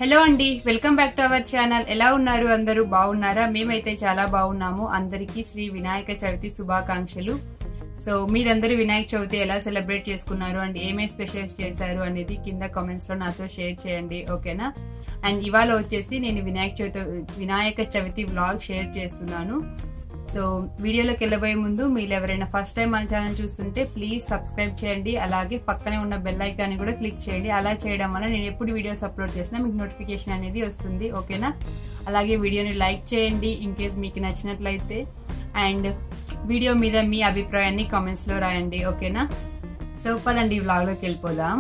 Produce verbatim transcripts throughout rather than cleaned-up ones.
Hello అండి, welcome back to our channel. ఎలా ఉన్నారు? అందరూ బాగున్నారా? మేమైతే చాలా బాగున్నాము. అందరికీ శ్రీ వినాయక చవితి శుభాకాంక్షలు. సో మీరందరూ వినాయక చవితి ఎలా సెలబ్రేట్ చేసుకున్నారు అండ్ ఏమేమి స్పెషల్స్ చేశారు అనేది కింద కామెంట్స్ లో నాతో షేర్ చేయండి, ఓకేనా? అండ్ ఇవాళ వచ్చేసి నేను వినాయక చవితి వినాయక చవితి వ్లాగ్ షేర్ చేస్తున్నాను. సో వీడియోలోకి వెళ్ళబోయే ముందు మీరు ఎవరైనా ఫస్ట్ టైం మన ఛానల్ చూస్తుంటే ప్లీజ్ సబ్స్క్రైబ్ చేయండి. అలాగే పక్కనే ఉన్న బెల్ ఐకాన్ కూడా క్లిక్ చేయండి. అలా చేయడం వల్ల నేను ఎప్పుడు వీడియోస్ అప్లోడ్ చేసినా మీకు నోటిఫికేషన్ అనేది వస్తుంది, ఓకేనా? అలాగే వీడియోని లైక్ చేయండి ఇన్ కేస్ మీకు నచ్చినట్లయితే. అండ్ వీడియో మీద మీ అభిప్రాయాన్ని కామెంట్స్ లో రాయండి, ఓకేనా? సో పదండి వ్లాగ్ లోకి వెళ్ళిపోదాం.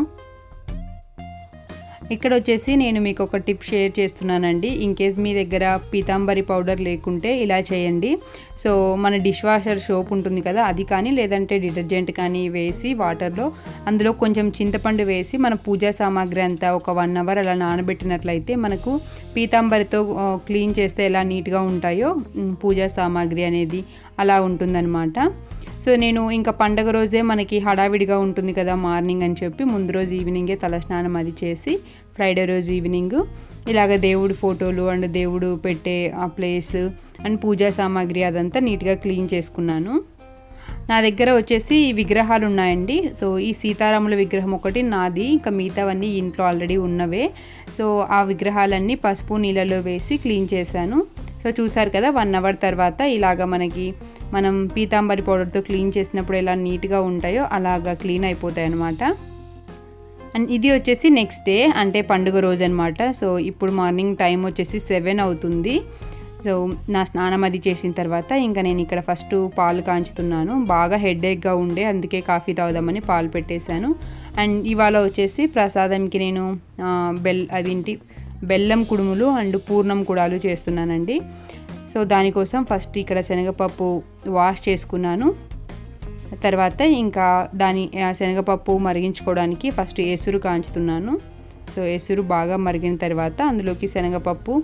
ఇక్కడ వచ్చేసి నేను మీకు ఒక టిప్ షేర్ చేస్తున్నానండి. ఇన్ కేస్ మీ దగ్గర పీతాంబరి పౌడర్ లేకుంటే ఇలా చేయండి. సో మన డిష్ వాషర్ సోప్ ఉంటుంది కదా, అది కానీ లేదంటే డిటర్జెంట్ కానీ వేసి వాటర్లో అందులో కొంచెం చింతపండు వేసి మన పూజా సామాగ్రి అంతా ఒక వన్ అవర్ అలా నానబెట్టినట్లయితే మనకు పీతాంబరితో క్లీన్ చేస్తే ఎలా నీట్గా ఉంటాయో పూజా సామాగ్రి అనేది అలా ఉంటుందన్నమాట. సో నేను ఇంకా పండగ రోజే మనకి హడావిడిగా ఉంటుంది కదా మార్నింగ్ అని చెప్పి ముందు రోజు ఈవినింగే తలస్నానం అది చేసి ఫ్రైడే రోజు ఈవినింగ్ ఇలాగ దేవుడి ఫోటోలు అండ్ దేవుడు పెట్టే ఆ ప్లేస్ అండ్ పూజా సామాగ్రి అదంతా నీట్గా క్లీన్ చేసుకున్నాను. నా దగ్గర వచ్చేసి విగ్రహాలు ఉన్నాయండి. సో ఈ సీతారాముల విగ్రహం ఒకటి నాది, ఇంకా మిగతావన్నీ ఇంట్లో ఆల్రెడీ ఉన్నవే. సో ఆ విగ్రహాలన్నీ పసుపు నీళ్ళలో వేసి క్లీన్ చేశాను. సో చూసారు కదా, వన్ అవర్ తర్వాత ఇలాగ మనకి మనం పీతాంబరి పౌడర్తో క్లీన్ చేసినప్పుడు ఎలా నీట్గా ఉంటాయో అలాగా క్లీన్ అయిపోతాయి అన్నమాట. అండ్ ఇది వచ్చేసి నెక్స్ట్ డే అంటే పండుగ రోజు అనమాట. సో ఇప్పుడు మార్నింగ్ టైం వచ్చేసి సెవెన్ అవుతుంది. సో నా స్నానం అది చేసిన తర్వాత ఇంకా నేను ఇక్కడ ఫస్ట్ పాలు కాంచుతున్నాను. బాగా హెడేక్గా ఉండే, అందుకే కాఫీ తాగుదామని పాలు పెట్టేశాను. అండ్ ఇవాళ వచ్చేసి ప్రసాదంకి నేను బెల్ అదేంటి బెల్లం కుడుములు అండ్ పూర్ణం కుడాలు చేస్తున్నానండి. సో దానికోసం ఫస్ట్ ఇక్కడ శనగపప్పు వాష్ చేసుకున్నాను. తర్వాత ఇంకా దాని శనగపప్పు మరిగించుకోవడానికి ఫస్ట్ ఎసురు కాంచుతున్నాను. సో ఎసురు బాగా మరిగిన తర్వాత అందులోకి శనగపప్పు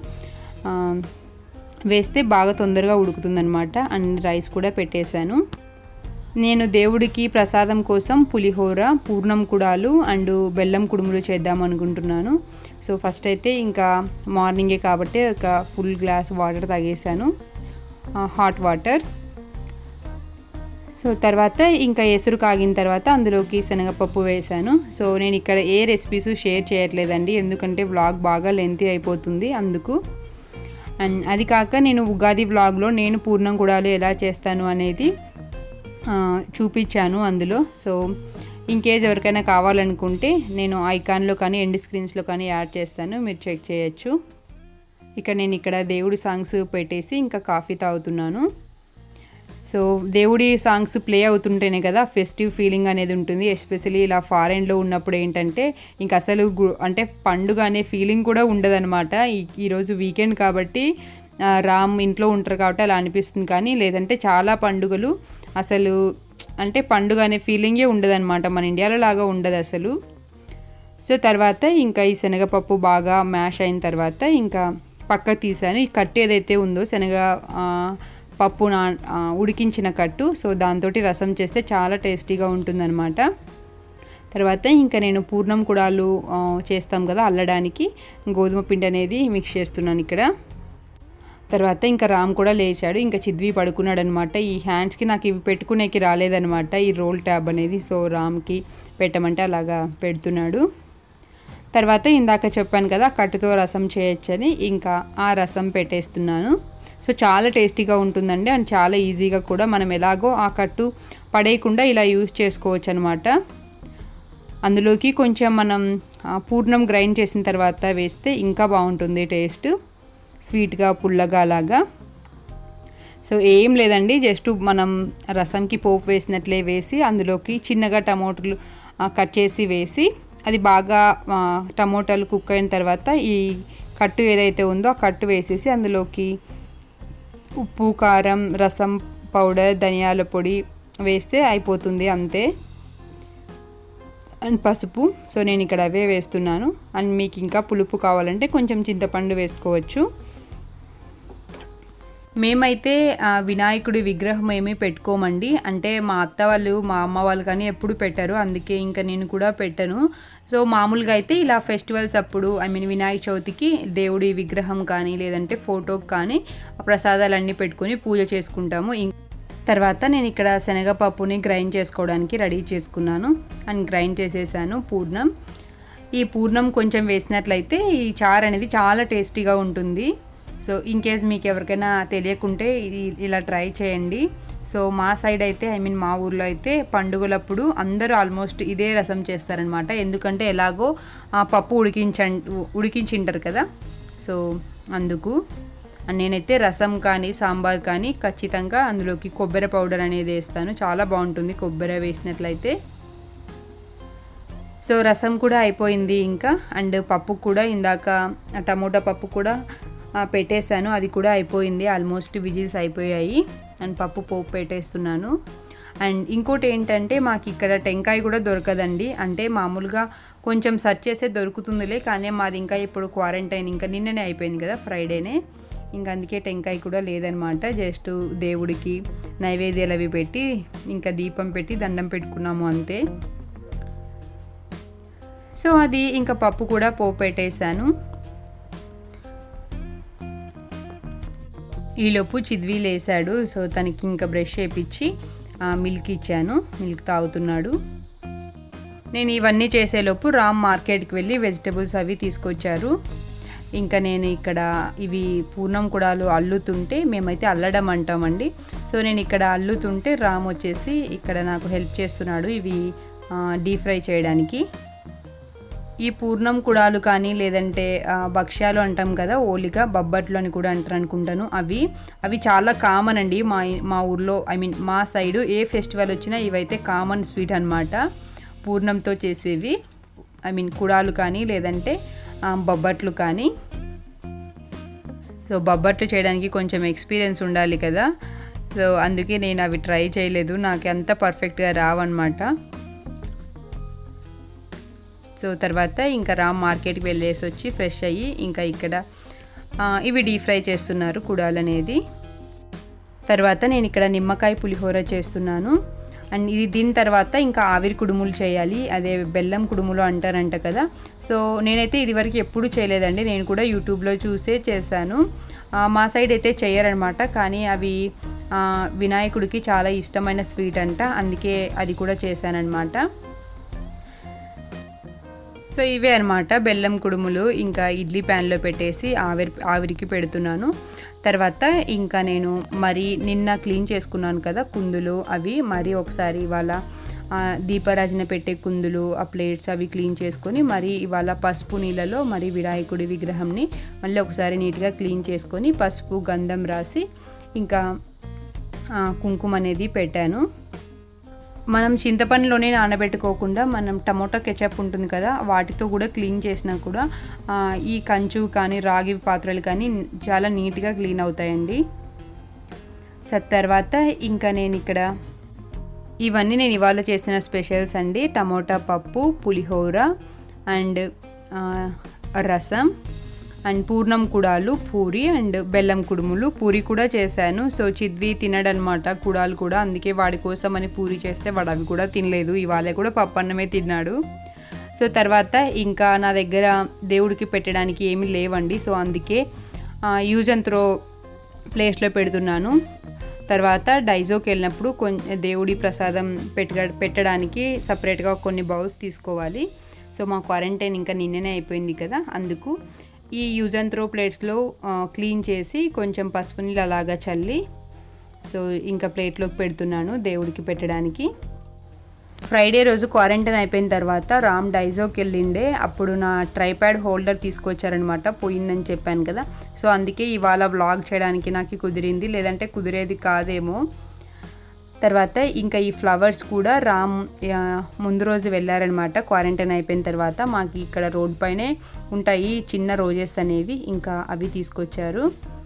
వేస్తే బాగా తొందరగా ఉడుకుతుందనమాట. అండ్ రైస్ కూడా పెట్టేశాను. నేను దేవుడికి ప్రసాదం కోసం పులిహోర, పూర్ణం కుడాలు అండ్ బెల్లం కుడుములు చేద్దాం అనుకుంటున్నాను. సో ఫస్ట్ అయితే ఇంకా మార్నింగే కాబట్టి ఒక ఫుల్ గ్లాస్ వాటర్ తాగేసాను, హాట్ వాటర్. సో తర్వాత ఇంకా ఎసురు కాగిన తర్వాత అందులోకి శనగపప్పు వేసాను. సో నేను ఇక్కడ ఏ రెసిపీస్ షేర్ చేయట్లేదండి, ఎందుకంటే వ్లాగ్ బాగా లెంతీ అయిపోతుంది అందుకు. అండ్ అది కాక నేను ఉగాది వ్లాగ్లో నేను పూర్ణం కుడాలు ఎలా చేస్తాను అనేది చూపించాను అందులో. సో ఇంకేజ్ ఎవరికైనా కావాలనుకుంటే నేను ఐకాన్లో కానీ ఎండ్ స్క్రీన్స్లో కానీ యాడ్ చేస్తాను, మీరు చెక్ చేయొచ్చు. ఇక్కడ నేను ఇక్కడ దేవుడి సాంగ్స్ పెట్టేసి ఇంకా కాఫీ తాగుతున్నాను. సో దేవుడి సాంగ్స్ ప్లే అవుతుంటేనే కదా ఫెస్టివ్ ఫీలింగ్ అనేది ఉంటుంది. ఎస్పెషలీ ఇలా ఫారెన్లో ఉన్నప్పుడు ఏంటంటే ఇంక అసలు అంటే పండుగ అనే ఫీలింగ్ కూడా ఉండదన్నమాట. ఈరోజు వీకెండ్ కాబట్టి రామ్ ఇంట్లో ఉంటారు కాబట్టి అలా అనిపిస్తుంది, కానీ లేదంటే చాలా పండుగలు అసలు అంటే పండుగ అనే ఫీలింగే ఉండదన్నమాట. మన ఇండియాలో లాగా ఉండదు అసలు. సో తర్వాత ఇంకా ఈ శనగపప్పు బాగా మ్యాష్ అయిన తర్వాత ఇంకా పక్క తీసాను. ఈ కట్టు ఏదైతే ఉందో శనగ పప్పు నా ఉడికించిన కట్టు, సో దాంతో రసం చేస్తే చాలా టేస్టీగా ఉంటుందన్నమాట. తర్వాత ఇంకా నేను పూర్ణం కుడాలు చేస్తాం కదా అల్లడానికి గోధుమ పిండి అనేది మిక్స్ చేస్తున్నాను ఇక్కడ. తర్వాత ఇంకా రామ్ కూడా లేచాడు, ఇంకా చిద్వి పడుకున్నాడు అనమాట. ఈ హ్యాండ్స్కి నాకు ఇవి పెట్టుకునేకి రాలేదనమాట ఈ రోల్ ట్యాబ్ అనేది. సో రామ్కి పెట్టమంటే అలాగా పెడుతున్నాడు. తర్వాత ఇందాక చెప్పాను కదా కట్టుతో రసం చేయొచ్చని, ఇంకా ఆ రసం పెట్టేస్తున్నాను. సో చాలా టేస్టీగా ఉంటుందండి అండ్ చాలా ఈజీగా కూడా మనం ఎలాగో ఆ కట్టు పడేయకుండా ఇలా యూజ్ చేసుకోవచ్చు అనమాట. అందులోకి కొంచెం మనం పూర్ణం గ్రైండ్ చేసిన తర్వాత వేస్తే ఇంకా బాగుంటుంది టేస్ట్, స్వీట్గా పుల్లగా అలాగా. సో ఏం లేదండి, జస్ట్ మనం రసంకి పోపు వేసినట్లే వేసి అందులోకి చిన్నగా టమోటాలు కట్ చేసి వేసి అది బాగా టమోటాలు కుక్ అయిన తర్వాత ఈ కట్టు ఏదైతే ఉందో ఆ కట్టు వేసేసి అందులోకి ఉప్పు, కారం, రసం పౌడర్, ధనియాల పొడి వేస్తే అయిపోతుంది అంతే. అండ్ పసుపు, సో నేను ఇక్కడ అవే వేస్తున్నాను. అండ్ మీకు ఇంకా పులుపు కావాలంటే కొంచెం చింతపండు వేసుకోవచ్చు. మేమైతే వినాయకుడి విగ్రహం ఏమీ పెట్టుకోమండి. అంటే మా అత్త వాళ్ళు మా అమ్మ వాళ్ళు కానీ ఎప్పుడు పెట్టారు, అందుకే ఇంకా నేను కూడా పెట్టను. సో మామూలుగా అయితే ఇలా ఫెస్టివల్స్ అప్పుడు ఐ మీన్ వినాయక చవితికి దేవుడి విగ్రహం కానీ లేదంటే ఫోటోకి కానీ ప్రసాదాలన్నీ పెట్టుకొని పూజ చేసుకుంటాము. తర్వాత నేను ఇక్కడ శనగపప్పుని గ్రైండ్ చేసుకోవడానికి రెడీ చేసుకున్నాను అండ్ గ్రైండ్ చేసేసాను పూర్ణం. ఈ పూర్ణం కొంచెం వేసినట్లయితే ఈ చారు అనేది చాలా టేస్టీగా ఉంటుంది. సో ఇన్ కేస్ మీకు ఎవరికైనా తెలియకుంటే ఇలా ట్రై చేయండి. సో మా సైడ్ అయితే ఐ మీన్ మా ఊర్లో అయితే పండుగలప్పుడు అందరూ ఆల్మోస్ట్ ఇదే రసం చేస్తారనమాట. ఎందుకంటే ఎలాగో పప్పు ఉడికించ ఉడికించింటారు కదా, సో అందుకు నేనైతే రసం కానీ సాంబార్ కానీ ఖచ్చితంగా అందులోకి కొబ్బరి పౌడర్ అనేది వేస్తాను. చాలా బాగుంటుంది కొబ్బరి వేసినట్లయితే. సో రసం కూడా అయిపోయింది ఇంకా, అండ్ పప్పు కూడా ఇందాక టమోటా పప్పు కూడా పెట్టేశాను, అది కూడా అయిపోయింది. ఆల్మోస్ట్ విజిల్స్ అయిపోయాయి అండ్ పప్పు పోపు పెట్టేస్తున్నాను. అండ్ ఇంకోటి ఏంటంటే మాకు ఇక్కడ టెంకాయ కూడా దొరకదండి. అంటే మామూలుగా కొంచెం సెర్చ్ చేస్తే దొరుకుతుందిలే, కానీ మాది ఇంకా ఇప్పుడు క్వారంటైన్ ఇంకా నిన్ననే అయిపోయింది కదా, ఫ్రైడేనే, ఇంకా అందుకే టెంకాయ కూడా లేదనమాట. జస్ట్ దేవుడికి నైవేద్యాలు అవి పెట్టి ఇంకా దీపం పెట్టి దండం పెట్టుకున్నాము అంతే. సో అది ఇంకా పప్పు కూడా పోపు పెట్టేశాను. ఈలోపు చిద్వి లేసాడు. సో తనకి ఇంకా బ్రష్ చేయించి మిల్క్ ఇచ్చాను, మిల్క్ తాగుతున్నాడు. నేను ఇవన్నీ చేసేలోపు రామ్ మార్కెట్కి వెళ్ళి వెజిటబుల్స్ అవి తీసుకొచ్చారు. ఇంకా నేను ఇక్కడ ఇవి పూర్ణం కుడాలు అల్లుతుంటే, మేమైతే అల్లడం అంటామండి. సో నేను ఇక్కడ అల్లుతుంటే రామ్ వచ్చేసి ఇక్కడ నాకు హెల్ప్ చేస్తున్నాడు ఇవి డీప్ ఫ్రై చేయడానికి. ఈ పూర్ణం కుడాలు కానీ లేదంటే భక్ష్యాలు అంటాం కదా, ఓలిగా బొబ్బట్లు అని కూడా అంటారు అనుకుంటాను, అవి అవి చాలా కామన్ అండి మా మా ఊర్లో. ఐ మీన్ మా సైడు ఏ ఫెస్టివల్ వచ్చినా ఇవైతే కామన్ స్వీట్ అనమాట, పూర్ణంతో చేసేవి. ఐ మీన్ కుడాలు కానీ లేదంటే బొబ్బట్లు కానీ. సో బొబ్బట్లు చేయడానికి కొంచెం ఎక్స్పీరియన్స్ ఉండాలి కదా, సో అందుకే నేను అవి ట్రై చేయలేదు, నాకు అంత పర్ఫెక్ట్గా రావన్నమాట. సో తర్వాత ఇంకా రామ్ మార్కెట్కి వెళ్ళేసి వచ్చి ఫ్రెష్ అయ్యి ఇంకా ఇక్కడ ఇవి డీప్ ఫ్రై చేస్తున్నారు కుడాలు అనేది. తర్వాత నేను ఇక్కడ నిమ్మకాయ పులిహోర చేస్తున్నాను. అండ్ ఇది దీని తర్వాత ఇంకా ఆవిరి కుడుములు చేయాలి, అదే బెల్లం కుడుములు అంటారంట కదా. సో నేనైతే ఇదివరకు ఎప్పుడు చేయలేదండి, నేను కూడా యూట్యూబ్లో చూసే చేశాను. మా సైడ్ అయితే చేయరనమాట, కానీ అవి వినాయకుడికి చాలా ఇష్టమైన స్వీట్ అంట, అందుకే అది కూడా చేశానన్నమాట. సో ఇవే అనమాట బెల్లం కుడుములు. ఇంకా ఇడ్లీ ప్యాన్లో పెట్టేసి ఆవిరి ఆవిరికి పెడుతున్నాను. తర్వాత ఇంకా నేను మరి నిన్న క్లీన్ చేసుకున్నాను కదా కుందులు, అవి మరి ఒకసారి ఇవాళ దీపారాజన పెట్టే కుందులు ఆ ప్లేట్స్ అవి క్లీన్ చేసుకొని మరి ఇవాళ పసుపు నీళ్ళలో మరి వినాయకుడి విగ్రహంని మళ్ళీ ఒకసారి నీట్గా క్లీన్ చేసుకొని పసుపు గంధం రాసి ఇంకా కుంకుమ అనేది పెట్టాను. మనం చింతపండులోనే నానబెట్టుకోకుండా మనం టమోటా కెచప్ ఉంటుంది కదా, వాటితో కూడా క్లీన్ చేసినా కూడా ఈ కంచు కానీ రాగి పాత్రలు కానీ చాలా నీట్గా క్లీన్ అవుతాయండి. సో తర్వాత ఇంకా నేను ఇక్కడ ఇవన్నీ నేను ఇవాళ చేసిన స్పెషల్స్ అండి. టమోటా పప్పు, పులిహోర అండ్ రసం అండ్ పూర్ణం కుడాలు, పూరి అండ్ బెల్లం కుడుములు. పూరి కూడా చేశాను. సో చిద్వి తినడనమాట కుడాలు కూడా, అందుకే వాడి కోసం అని పూరి చేస్తే వాడు అవి కూడా తినలేదు. ఇవాళ కూడా పప్పు అన్నమే తిన్నాడు. సో తర్వాత ఇంకా నా దగ్గర దేవుడికి పెట్టడానికి ఏమీ లేవండి, సో అందుకే యూజ్ అండ్ త్రో ప్లేస్లో పెడుతున్నాను. తర్వాత డైజోకి వెళ్ళినప్పుడు కొంచెం దేవుడి ప్రసాదం పెట్ట పెట్టడానికి సపరేట్గా కొన్ని బౌల్స్ తీసుకోవాలి. సో మా క్వారంటైన్ ఇంకా నిన్ననే అయిపోయింది కదా, అందుకు ఈ యూజ్ అండ్ త్రో ప్లేట్స్లో క్లీన్ చేసి కొంచెం పసుపు నీళ్ళు అలాగా చల్లి సో ఇంకా ప్లేట్లోకి పెడుతున్నాను దేవుడికి పెట్టడానికి. ఫ్రైడే రోజు క్వారంటైన్ అయిపోయిన తర్వాత రామ్ డైజోకి వెళ్ళిండే, అప్పుడు నా ట్రైప్యాడ్ హోల్డర్ తీసుకొచ్చారనమాట, పోయిందని చెప్పాను కదా. సో అందుకే ఇవాళ వ్లాగ్ చేయడానికి నాకు కుదిరింది, లేదంటే కుదిరేది కాదేమో. తర్వాత ఇంకా ఈ ఫ్లవర్స్ కూడా రామ్ ముందు రోజు వెళ్ళారనమాట క్వారంటైన్ అయిపోయిన తర్వాత. మాకు ఇక్కడ రోడ్ పైనే ఉంటాయి చిన్న రోజెస్ అనేవి, ఇంకా అవి తీసుకొచ్చారు.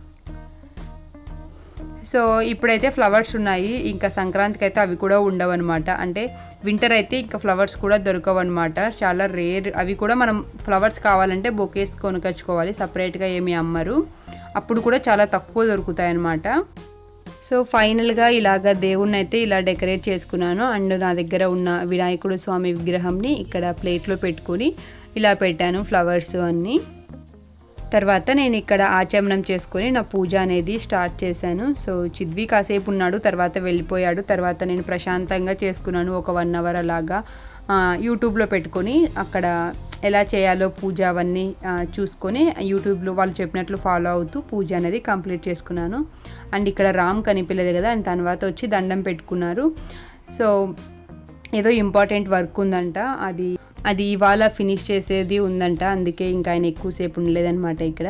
సో ఇప్పుడైతే ఫ్లవర్స్ ఉన్నాయి, ఇంకా సంక్రాంతికి అయితే అవి కూడా ఉండవు అనమాట. అంటే వింటర్ అయితే ఇంకా ఫ్లవర్స్ కూడా దొరకవు అనమాట, చాలా రేర్. అవి కూడా మనం ఫ్లవర్స్ కావాలంటే బొకేస్ కొనుకొచ్చుకోవాలి, సపరేట్గా ఏమి అమ్మరు. అప్పుడు కూడా చాలా తక్కువ దొరుకుతాయి అన్నమాట. సో ఫైనల్గా ఇలాగ దేవుణ్ణి అయితే ఇలా డెకరేట్ చేసుకున్నాను. అండ్ నా దగ్గర ఉన్న వినాయకుడు స్వామి విగ్రహంని ఇక్కడ ప్లేట్లో పెట్టుకొని ఇలా పెట్టాను ఫ్లవర్స్ అన్నీ. తర్వాత నేను ఇక్కడ ఆచమనం చేసుకొని నా పూజ అనేది స్టార్ట్ చేశాను. సో చిద్వి కాసేపు ఉన్నాడు, తర్వాత వెళ్ళిపోయాడు. తర్వాత నేను ప్రశాంతంగా చేసుకున్నాను ఒక వన్ అవర్ అలాగా. యూట్యూబ్లో పెట్టుకొని అక్కడ ఎలా చేయాలో పూజ అవన్నీ చూసుకొని యూట్యూబ్లో వాళ్ళు చెప్పినట్లు ఫాలో అవుతూ పూజ అనేది కంప్లీట్ చేసుకున్నాను. అండ్ ఇక్కడ రామ్ కనిపించలేదు కదా, అండ్ తర్వాత వచ్చి దండం పెట్టుకున్నారు. సో ఏదో ఇంపార్టెంట్ వర్క్ ఉందంట, అది అది ఇవాళ ఫినిష్ చేసేది ఉందంట, అందుకే ఇంకా ఆయన ఎక్కువసేపు ఉండలేదన్నమాట ఇక్కడ.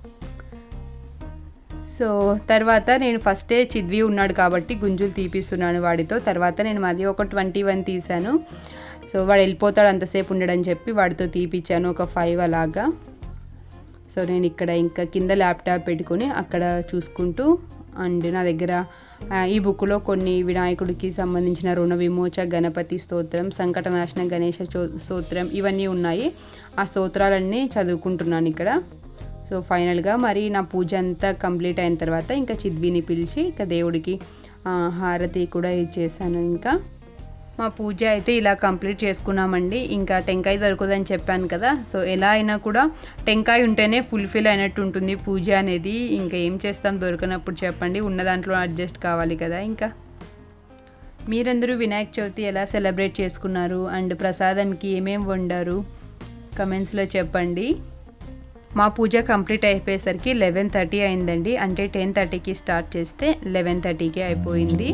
సో తర్వాత నేను ఫస్టే చిద్వి ఉన్నాడు కాబట్టి గుంజులు తీపిస్తున్నాను వాడితో. తర్వాత నేను మళ్ళీ ఒక ట్వంటీ వన్ తీసాను. సో వాడు వెళ్ళిపోతాడు అంతసేపు ఉండడని చెప్పి వాడితో తీపిచ్చాను ఒక ఫైవ్ అలాగా. సో నేను ఇక్కడ ఇంకా కింద ల్యాప్టాప్ పెట్టుకొని అక్కడ చూసుకుంటూ, అండ్ నా దగ్గర ఈ బుక్లో కొన్ని వినాయకుడికి సంబంధించిన రుణ విమోచ గణపతి స్తోత్రం, సంకటనాశన గణేష స్తోత్రం ఇవన్నీ ఉన్నాయి. ఆ స్తోత్రాలన్నీ చదువుకుంటున్నాను ఇక్కడ. సో ఫైనల్గా మరి నా పూజ అంతా కంప్లీట్ అయిన తర్వాత ఇంకా చిద్విని పిలిచి ఇంకా దేవుడికి హారతి కూడా ఇచ్చేసాను. ఇంకా మా పూజ అయితే ఇలా కంప్లీట్ చేసుకున్నామండి. ఇంకా టెంకాయ దొరకదని చెప్పాను కదా, సో ఎలా అయినా కూడా టెంకాయ ఉంటేనే ఫుల్ఫిల్ అయినట్టు ఉంటుంది పూజ అనేది. ఇంకా ఏం చేస్తాం దొరకనప్పుడు చెప్పండి, ఉన్న దాంట్లో అడ్జస్ట్ కావాలి కదా. ఇంకా మీరందరూ వినాయక చవితి ఎలా సెలబ్రేట్ చేసుకున్నారు అండ్ ప్రసాదంకి ఏమేమి వండారు కమెంట్స్లో చెప్పండి. మా పూజ కంప్లీట్ అయిపోయేసరికి లెవెన్ థర్టీ అయిందండి. అంటే టెన్ థర్టీకి స్టార్ట్ చేస్తే లెవెన్ థర్టీకి అయిపోయింది.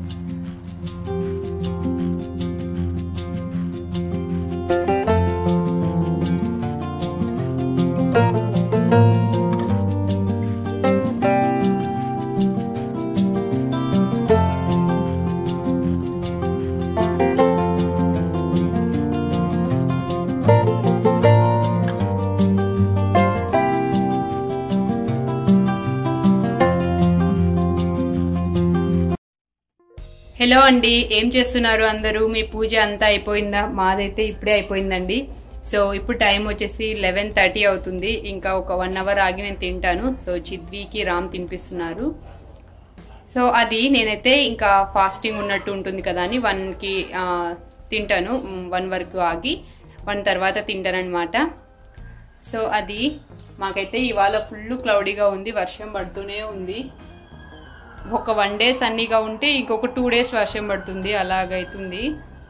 హలో అండి, ఏం చేస్తున్నారు అందరూ? మీ పూజ అంతా అయిపోయిందా? మాదైతే ఇప్పుడే అయిపోయిందండి. సో ఇప్పుడు టైం వచ్చేసి లెవెన్ థర్టీ అవుతుంది. ఇంకా ఒక వన్ అవర్ ఆగి నేను తింటాను. సో చిద్వికి రామ్ తినిపిస్తున్నారు. సో అది నేనైతే ఇంకా ఫాస్టింగ్ ఉన్నట్టు ఉంటుంది కదా అని వన్కి తింటాను. వన్ వరకు ఆగి వన్ తర్వాత తింటానమాట. సో అది మాకైతే ఇవాళ ఫుల్ క్లౌడీగా ఉంది, వర్షం పడుతూనే ఉంది. ఒక వన్ డే సన్నీగా ఉంటే ఇంకొక టూ డేస్ వర్షం పడుతుంది, అలాగైతుంది.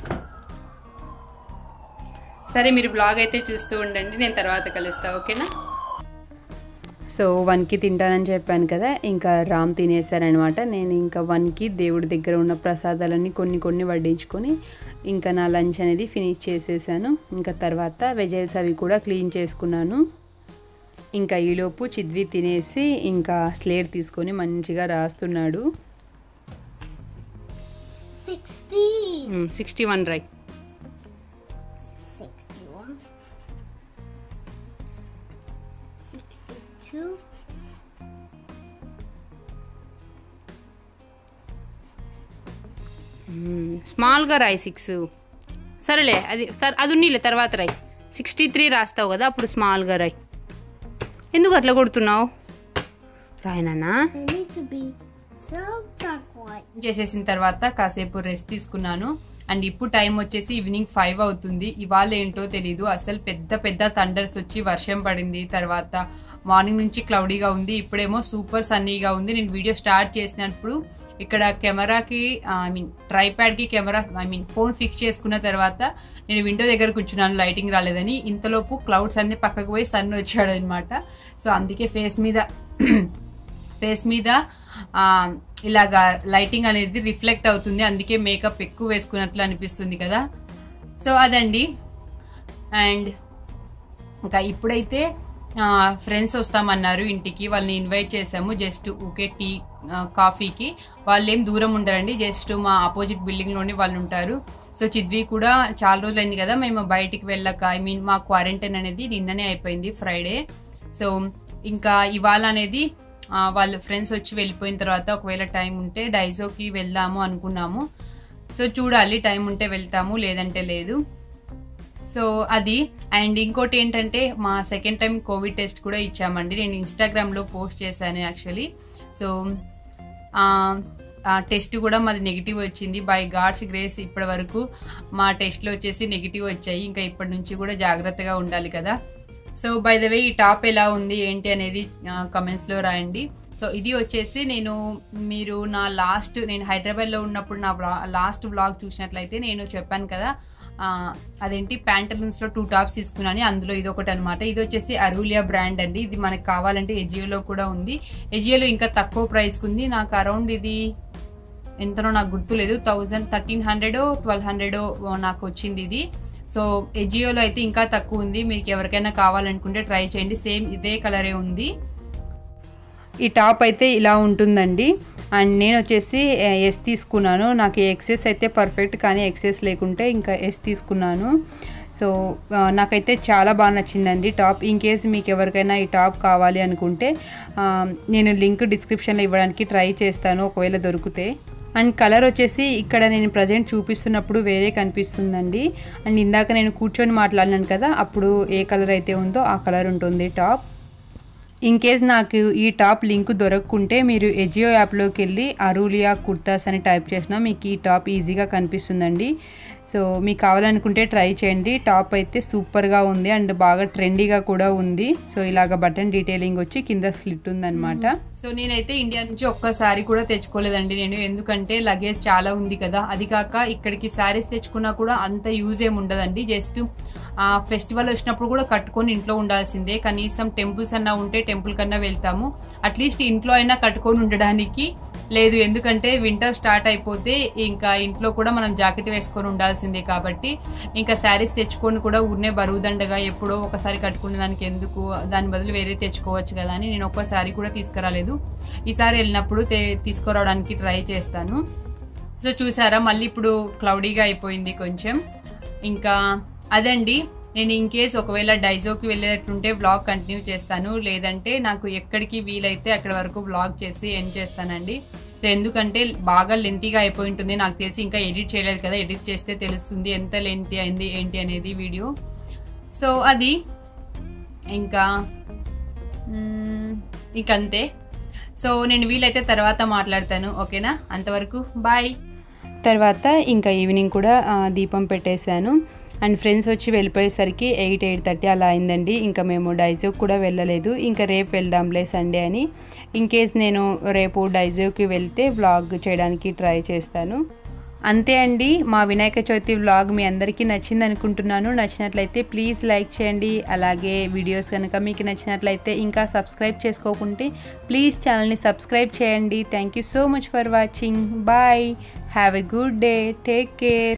సరే మీరు బ్లాగ్ అయితే చూస్తూ ఉండండి, నేను తర్వాత కలుస్తా, ఓకేనా? సో వన్కి తింటానని చెప్పాను కదా, ఇంకా రామ్ తినేసారనమాట. నేను ఇంకా వన్కి దేవుడి దగ్గర ఉన్న ప్రసాదాలన్నీ కొన్ని కొన్ని వడ్డించుకొని ఇంకా నా లంచ్ అనేది ఫినిష్ చేసేసాను. ఇంకా తర్వాత వెజల్స్ అవి కూడా క్లీన్ చేసుకున్నాను. ఇంకా ఈలోపు చిద్వి తినేసి ఇంకా స్లేట్ తీసుకొని మంచిగా రాస్తున్నాడు. సిక్స్టీ వన్ రై స్మాల్గా రాయి సిక్స్. సరేలే, అది అది ఉన్నీలే తర్వాత రాయి. సిక్స్టీ త్రీ రాస్తావు కదా, అప్పుడు స్మాల్గా రాయి. ఎందుకు అట్లా కొడుతున్నావు? రాయనా చేసేసిన తర్వాత కాసేపు రెస్ట్ తీసుకున్నాను. అండ్ ఇప్పుడు టైం వచ్చేసి ఈవినింగ్ ఫైవ్ అవుతుంది. ఇవాళ ఏంటో తెలీదు, అసలు పెద్ద పెద్ద థండర్స్ వచ్చి వర్షం పడింది. తర్వాత మార్నింగ్ నుంచి క్లౌడీగా ఉంది, ఇప్పుడేమో సూపర్ సన్నీగా ఉంది. నేను వీడియో స్టార్ట్ చేసినప్పుడు ఇక్కడ కెమెరాకి ఐ మీన్ ట్రైప్యాడ్ కి camera I mean phone fix చేసుకున్న తర్వాత నేను విండో దగ్గర కూర్చున్నాను, లైటింగ్ రాలేదని. ఇంతలోపు క్లౌడ్స్ అన్ని పక్కకు పోయి సన్ వచ్చాడు అనమాట. సో అందుకే ఫేస్ మీద ఫేస్ మీద ఇలాగా లైటింగ్ అనేది రిఫ్లెక్ట్ అవుతుంది, అందుకే మేకప్ ఎక్కువ వేసుకున్నట్లు అనిపిస్తుంది కదా. సో అదండి. అండ్ ఇంకా ఇప్పుడైతే ఫ్రెండ్స్ వస్తామన్నారు ఇంటికి, వాళ్ళని ఇన్వైట్ చేసాము. జస్ట్ ఊకే టీ కాఫీకి. వాళ్ళు ఏం దూరం ఉండరండి, జస్ట్ మా ఆపోజిట్ బిల్డింగ్ లోనే వాళ్ళు ఉంటారు. సో చిద్వి కూడా చాలా రోజులు అయింది కదా మేము బయటికి వెళ్ళక, ఐ మీన్ మా క్వారంటైన్ అనేది నిన్ననే అయిపోయింది ఫ్రైడే. సో ఇంకా ఇవాళ అనేది వాళ్ళు ఫ్రెండ్స్ వచ్చి వెళ్ళిపోయిన తర్వాత ఒకవేళ టైం ఉంటే డైజోకి వెళ్దాము అనుకున్నాము. సో చూడాలి, టైం ఉంటే వెళ్తాము, లేదంటే లేదు. సో అది. అండ్ ఇంకోటి ఏంటంటే మా సెకండ్ టైం కోవిడ్ టెస్ట్ కూడా ఇచ్చామండి. నేను ఇన్స్టాగ్రామ్లో పోస్ట్ చేశాను యాక్చువల్లీ. సో ఆ టెస్ట్ కూడా మాది నెగిటివ్ వచ్చింది. బై గాడ్స్ గ్రేస్ ఇప్పటి వరకు మా టెస్ట్లో వచ్చేసి నెగిటివ్ వచ్చాయి. ఇంకా ఇప్పటి నుంచి కూడా జాగ్రత్తగా ఉండాలి కదా. సో బై ద వే ఈ టాప్ ఎలా ఉంది ఏంటి అనేది కమెంట్స్లో రాయండి. సో ఇది వచ్చేసి నేను మీరు నా లాస్ట్ నేను హైదరాబాద్లో ఉన్నప్పుడు నా లాస్ట్ వ్లాగ్ చూసినట్లయితే నేను చెప్పాను కదా అదేంటి ప్యాంటలూన్స్లో టూ టాప్స్ తీసుకున్నాను. అందులో ఇది ఒకటి అనమాట. ఇది వచ్చేసి అరూలియా బ్రాండ్ అండి. ఇది మనకు కావాలంటే ఎజియోలో కూడా ఉంది. ఎజియోలో ఇంకా తక్కువ ప్రైస్కి ఉంది. నాకు అరౌండ్ ఇది ఎంతనో నాకు గుర్తులేదు, thousand thirteen hundred twelve hundred నాకు వచ్చింది ఇది. సో ఎజియోలో అయితే ఇంకా తక్కువ ఉంది. మీకు ఎవరికైనా కావాలనుకుంటే ట్రై చేయండి. సేమ్ ఇదే కలరే ఉంది. ఈ టాప్ అయితే ఇలా ఉంటుందండి. అండ్ నేను వచ్చేసి ఎస్ తీసుకున్నాను. నాకు ఎక్సెస్ అయితే పర్ఫెక్ట్, కానీ ఎక్సెస్ లేకుంటే ఇంకా ఎస్ తీసుకున్నాను. సో నాకైతే చాలా బాగా నచ్చిందండి టాప్. ఇన్ కేస్ మీకు ఎవరికైనా ఈ టాప్ కావాలి అనుకుంటే నేను లింక్ డిస్క్రిప్షన్లో ఇవ్వడానికి ట్రై చేస్తాను ఒకవేళ దొరికితే. అండ్ కలర్ వచ్చేసి ఇక్కడ నేను ప్రజెంట్ చూపిస్తున్నప్పుడు వేరే కనిపిస్తుందండి. అండ్ ఇందాక నేను కూర్చొని మాట్లాడినాను కదా, అప్పుడు ఏ కలర్ అయితే ఉందో ఆ కలర్ ఉంటుంది టాప్. ఇన్ కేస్ నాకు ఈ టాప్ లింక్ దొరకకుంటే మీరు ఎజియో యాప్లోకి వెళ్ళి అరూలియా కుర్తాస్ అని టైప్ చేసినా మీకు ఈ టాప్ ఈజీగా కనిపిస్తుందండి. సో మీకు కావాలనుకుంటే ట్రై చేయండి. టాప్ అయితే సూపర్గా ఉంది అండ్ బాగా ట్రెండీగా కూడా ఉంది. సో ఇలాగ బటన్ డీటెయిలింగ్ వచ్చి కింద స్లిట్ ఉందన్నమాట. సో నేనైతే ఇండియా నుంచి ఒక్కసారి కూడా తెచ్చుకోలేదండి నేను, ఎందుకంటే లగేజ్ చాలా ఉంది కదా. అది కాక ఇక్కడికి శారీస్ తెచ్చుకున్నా కూడా అంత యూజ్ ఏమి ఉండదండి. జస్ట్ ఫెస్టివల్ వచ్చినప్పుడు కూడా కట్టుకొని ఇంట్లో ఉండాల్సిందే. కనీసం టెంపుల్స్ అన్నా ఉంటే టెంపుల్ కన్నా వెళ్తాము, అట్లీస్ట్ ఇంట్లో అయినా కట్టుకొని ఉండడానికి లేదు. ఎందుకంటే వింటర్ స్టార్ట్ అయిపోతే ఇంకా ఇంట్లో కూడా మనం జాకెట్ వేసుకొని ఉండాల్సిందే. కాబట్టి ఇంకా శారీస్ తెచ్చుకొని కూడా ఊరినే బరువుదండగా ఎప్పుడో ఒకసారి కట్టుకునే దానికి ఎందుకు, దాని బదులు వేరే తెచ్చుకోవచ్చు కదా అని నేను ఒక్కసారి కూడా తీసుకురాలేదు. ఈసారి వెళ్ళినప్పుడు తీసుకురావడానికి ట్రై చేస్తాను. సో చూసారా మళ్ళీ ఇప్పుడు క్లౌడీగా అయిపోయింది కొంచెం. ఇంకా అదండి, నేను ఇన్ కేస్ ఒకవేళ డైజోకి వెళ్ళేటట్టుంటే వ్లాగ్ కంటిన్యూ చేస్తాను, లేదంటే నాకు ఎక్కడికి వీలైతే అక్కడ వరకు వ్లాగ్ చేసి ఎండ్ చేస్తానండి. సో ఎందుకంటే బాగా లెంతీగా అయిపోయి ఉంటుంది నాకు తెలిసి. ఇంకా ఎడిట్ చేయలేదు కదా, ఎడిట్ చేస్తే తెలుస్తుంది ఎంత లెంతీ అయింది ఏంటి అనేది వీడియో. సో అది ఇంకా ఇంకంతే. సో నేను వీలైతే తర్వాత మాట్లాడతాను, ఓకేనా? అంతవరకు బాయ్. తర్వాత ఇంకా ఈవినింగ్ కూడా దీపం పెట్టేశాను. అండ్ ఫ్రెండ్స్ వచ్చి వెళ్ళిపోయేసరికి ఎయిట్ ఎయిట్ థర్టీ అలా అయిందండి. ఇంకా మేము డైజోకి కూడా వెళ్ళలేదు. ఇంకా రేపు వెళ్దాంలే సండే అని. ఇన్ కేస్ నేను రేపు డైజోకి వెళ్తే వ్లాగ్ చేయడానికి ట్రై చేస్తాను. అంతే అండి, మా వినాయక చవితి వ్లాగ్ మీ అందరికీ నచ్చింది అనుకుంటున్నాను. నచ్చినట్లయితే ప్లీజ్ లైక్ చేయండి. అలాగే వీడియోస్ కనుక మీకు నచ్చినట్లయితే ఇంకా సబ్స్క్రైబ్ చేసుకోకుంటే ప్లీజ్ ఛానల్ని సబ్స్క్రైబ్ చేయండి. Thank you so much for watching. Bye. Have a good day. Take care.